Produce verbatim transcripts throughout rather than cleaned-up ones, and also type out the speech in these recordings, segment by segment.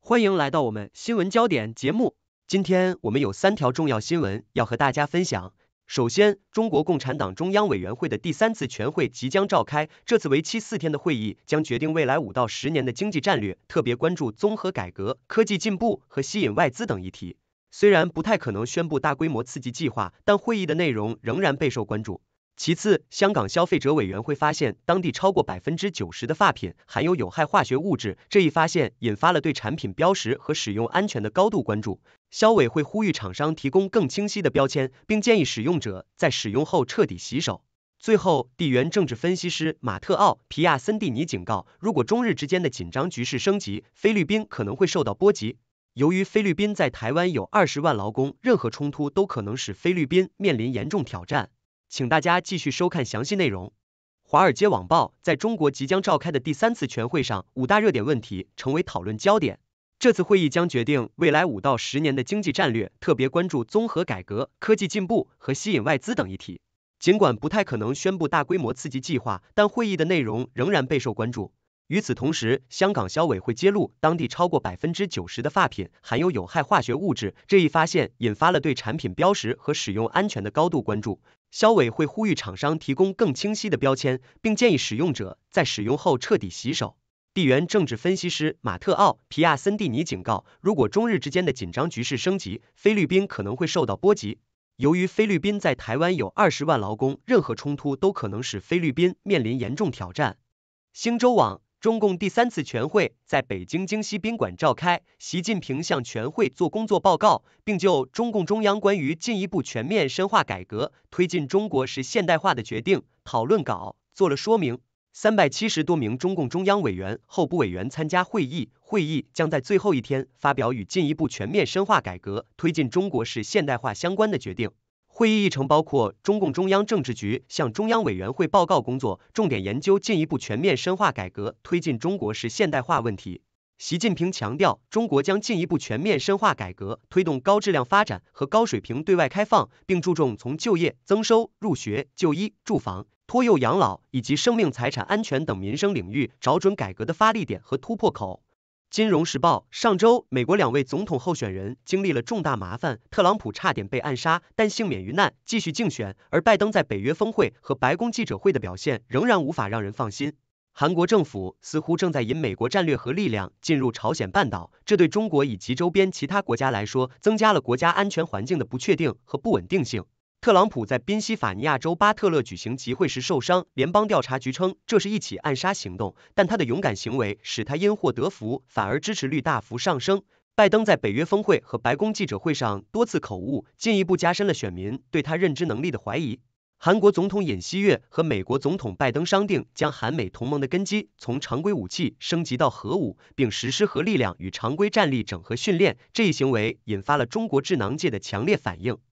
欢迎来到我们新闻焦点节目。今天我们有三条重要新闻要和大家分享。首先，中国共产党中央委员会的第三次全会即将召开，这次为期四天的会议将决定未来五到十年的经济战略，特别关注综合改革、科技进步和吸引外资等议题。虽然不太可能宣布大规模刺激计划，但会议的内容仍然备受关注。其次，香港消费者委员会发现当地超过百分之九十的发品含有有害化学物质，这一发现引发了对产品标识和使用安全的高度关注。消委会呼吁厂商提供更清晰的标签，并建议使用者在使用后彻底洗手。最后，地缘政治分析师马特奥皮亚森蒂尼警告，如果中日之间的紧张局势升级，菲律宾可能会受到波及。由于菲律宾在台湾有二十万劳工，任何冲突都可能使菲律宾面临严重挑战。请大家继续收看详细内容。华尔街网报，在中国即将召开的第三次全会上，五大热点问题成为讨论焦点。这次会议将决定未来五到十年的经济战略，特别关注综合改革、科技进步和吸引外资等议题。尽管不太可能宣布大规模刺激计划，但会议的内容仍然备受关注。与此同时，香港消委会揭露，当地超过百分之九十的发品含有有害化学物质，这一发现引发了对产品标识和使用安全的高度关注。消委会呼吁厂商提供更清晰的标签，并建议使用者在使用后彻底洗手。地缘政治分析师马特奥皮亚森蒂尼警告，如果中日之间的紧张局势升级，菲律宾可能会受到波及。由于菲律宾在台湾有二十万劳工，任何冲突都可能使菲律宾面临严重挑战。星洲网，中共第三次全会在北京京西宾馆召开，习近平向全会作工作报告，并就中共中央关于进一步全面深化改革、推进中国式现代化的决定讨论稿做了说明。三百七十多名中共中央委员、候补委员参加会议，会议将在最后一天发表与进一步全面深化改革、推进中国式现代化相关的决定。会议议程包括中共中央政治局向中央委员会报告工作，重点研究进一步全面深化改革、推进中国式现代化问题。习近平强调，中国将进一步全面深化改革，推动高质量发展和高水平对外开放，并注重从就业、增收、入学、就医、住房、托幼养老以及生命财产安全等民生领域找准改革的发力点和突破口。金融时报，上周美国两位总统候选人经历了重大麻烦，特朗普差点被暗杀，但幸免于难，继续竞选，而拜登在北约峰会和白宫记者会的表现仍然无法让人放心。韩国政府似乎正在引美国战略核力量进入朝鲜半岛，这对中国以及周边其他国家来说，增加了国家安全环境的不确定和不稳定性。特朗普在宾夕法尼亚州巴特勒举行集会时受伤，联邦调查局称这是一起暗杀行动，但他的勇敢行为使他因祸得福，反而支持率大幅上升。拜登在北约峰会和白宫记者会上多次口误，进一步加深了选民对他认知能力的怀疑。韩国总统尹锡悦和美国总统拜登商定将韩美同盟的根基从常规武器升级到核武，并实施核力量与常规战力整合训练，这一行为引发了中国智囊界的强烈反应。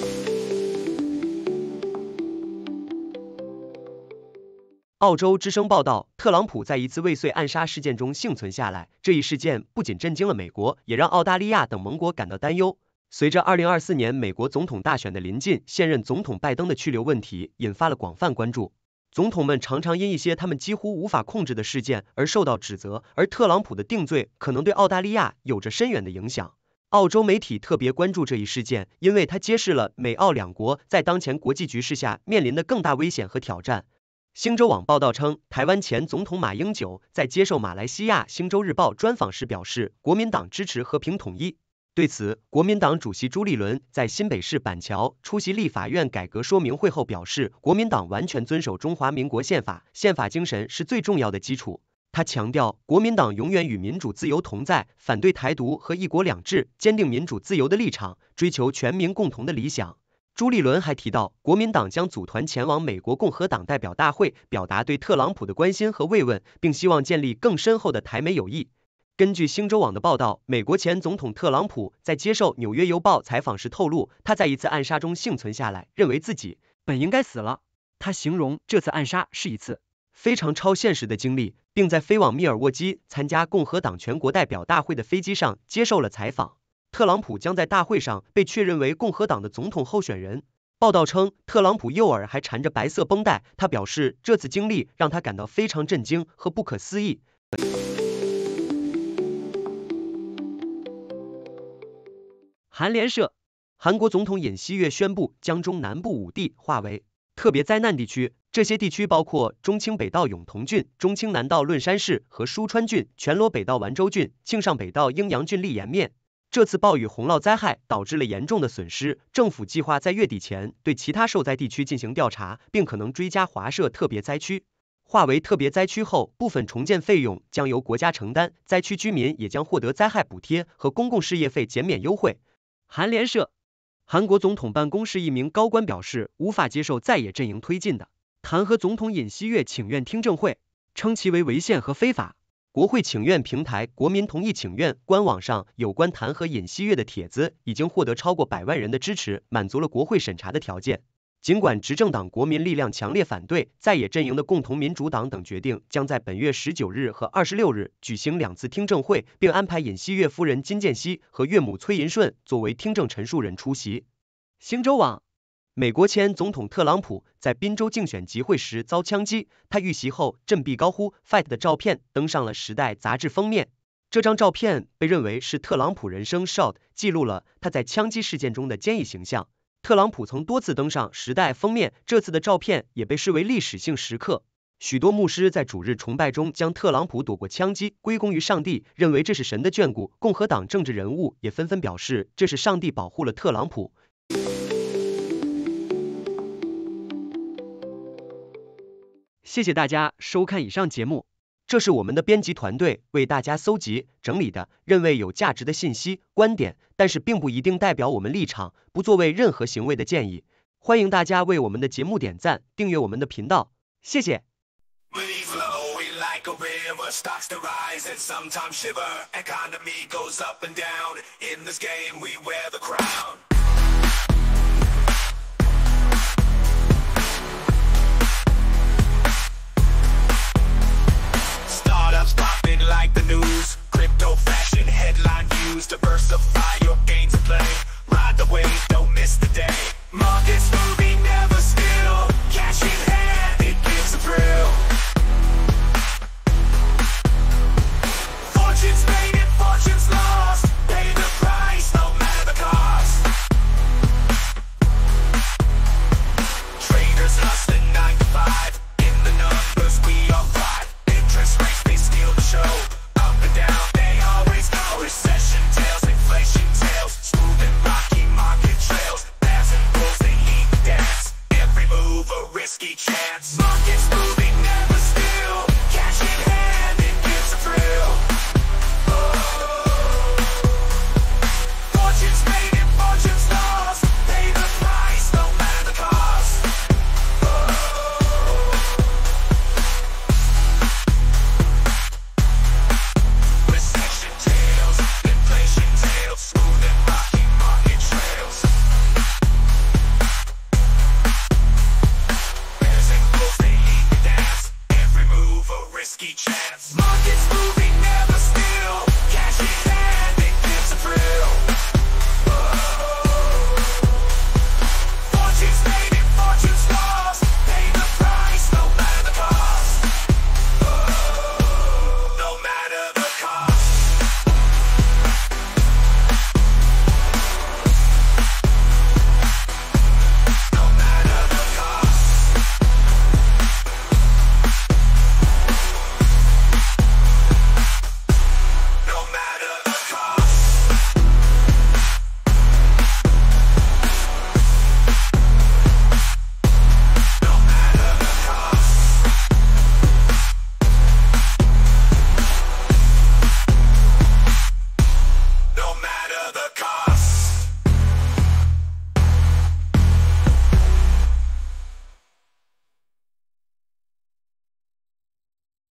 澳洲之声报道，特朗普在一次未遂暗杀事件中幸存下来，这一事件不仅震惊了美国，也让澳大利亚等盟国感到担忧。随着二零二四年美国总统大选的临近，现任总统拜登的去留问题引发了广泛关注。总统们常常因一些他们几乎无法控制的事件而受到指责，而特朗普的定罪可能对澳大利亚有着深远的影响。澳洲媒体特别关注这一事件，因为它揭示了美澳两国在当前国际局势下面临的更大危险和挑战。星洲网报道称，台湾前总统马英九在接受马来西亚星洲日报专访时表示，国民党支持和平统一。对此，国民党主席朱立伦在新北市板桥出席立法院改革说明会后表示，国民党完全遵守中华民国宪法，宪法精神是最重要的基础。他强调，国民党永远与民主自由同在，反对台独和一国两制，坚定民主自由的立场，追求全民共同的理想。朱立伦还提到，国民党将组团前往美国共和党代表大会，表达对特朗普的关心和慰问，并希望建立更深厚的台美友谊。根据星洲网的报道，美国前总统特朗普在接受纽约邮报采访时透露，他在一次暗杀中幸存下来，认为自己本应该死了。他形容这次暗杀是一次非常超现实的经历，并在飞往密尔沃基参加共和党全国代表大会的飞机上接受了采访。特朗普将在大会上被确认为共和党的总统候选人。报道称，特朗普右耳还缠着白色绷带，他表示这次经历让他感到非常震惊和不可思议。 韩联社，韩国总统尹锡悦宣布将中南部五地划为特别灾难地区，这些地区包括中清北道永同郡、中清南道论山市和疏川郡、全罗北道丸州郡、庆尚北道鹰阳郡立岩面。这次暴雨洪涝灾害导致了严重的损失，政府计划在月底前对其他受灾地区进行调查，并可能追加划设特别灾区。划为特别灾区后，部分重建费用将由国家承担，灾区居民也将获得灾害补贴和公共事业费减免优惠。韩联社，韩国总统办公室一名高官表示，无法接受在野阵营推进的弹劾总统尹锡悦请愿听证会，称其为违宪和非法。国会请愿平台国民同意请愿官网上有关弹劾尹锡悦的帖子已经获得超过百万人的支持，满足了国会审查的条件。尽管执政党国民力量强烈反对，在野阵营的共同民主党等决定将在本月十九日和二十六日举行两次听证会，并安排尹锡悦夫人金建熙和岳母崔银顺作为听证陈述人出席。星洲网，美国前总统特朗普在宾州竞选集会时遭枪击，他遇袭后振臂高呼 "Fight" 的照片登上了《时代》杂志封面。这张照片被认为是特朗普人生 shot， 记录了他在枪击事件中的坚毅形象。特朗普曾多次登上《时代》封面，这次的照片也被视为历史性时刻。许多牧师在主日崇拜中将特朗普躲过枪击归功于上帝，认为这是神的眷顾。共和党政治人物也纷纷表示，这是上帝保护了特朗普。谢谢大家收看以上节目，这是我们的编辑团队为大家搜集整理的认为有价值的信息观点，但是并不一定代表我们立场，不作为任何行为的建议。欢迎大家为我们的节目点赞，订阅我们的频道，谢谢。 Like the news, crypto fashion, headline views, diversify your gains of play. Ride the wave, don't miss the day. Markets moving, never still. Cash in hand, it gives a thrill. Fortunes made and fortunes lost. Pay the price, no matter the cost. Traders hustling nine to five. In the numbers, we all thrive. Interest rates, they steal the show. Up and down, they always go. Recession tales, inflation tales. Smooth and rocky market trails. Bears and bulls, they lead the dance. Every move a risky chance. Markets